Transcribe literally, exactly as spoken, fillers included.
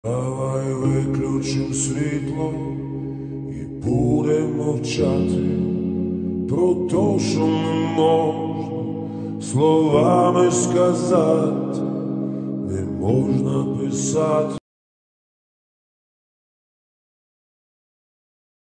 Давай виключим світло і будемо мовчати про то, що не можна словами сказати, не можна писати.